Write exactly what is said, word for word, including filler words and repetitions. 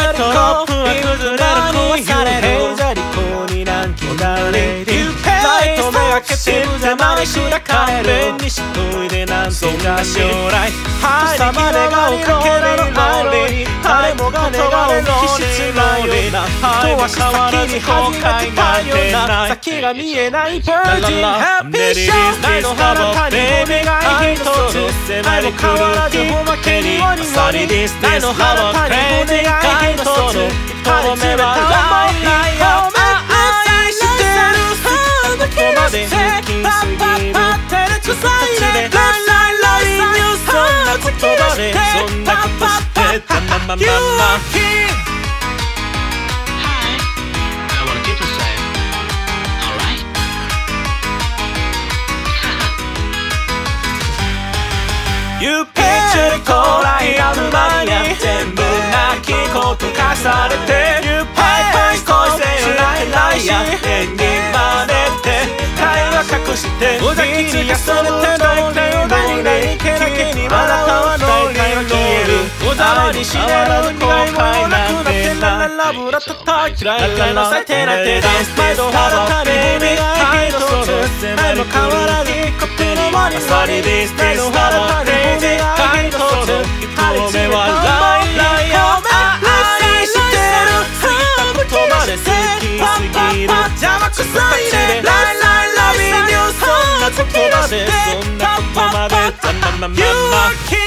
トップは崩れる壊されるじゃりこになんきなれるライト目がけて邪魔にしなかれにしといでなんとか将来朝までが追いかけられるのに誰もが願う気質のような人は先に始めてたような先が見えないバージンハッピーショーないの彼方にお願い一つ愛も変わらずおまけにもにもにないの彼方にお願い一つ晴れちめた想いを愛してるその気がしてパッパッパッ照れくさいねライライライニューそんな言葉でそんなことしてたままままYou picture こらやる前に全部泣きこと化されて You pay 恋せよライライや演技真似て会話隠して無邪気に休めてないけど何がいけなけにまだは乗りが消える小沢に知れる後悔なんてなラブラ叩きられの最低な手で毎度肌たりに愛のその愛も変わらずことの間にさりです毎度肌たりに愛のその一目はライライを愛してる過ぎた言葉で好きすぎる邪魔くさいねライライラビニューそんな言葉でそんな言葉でざまままま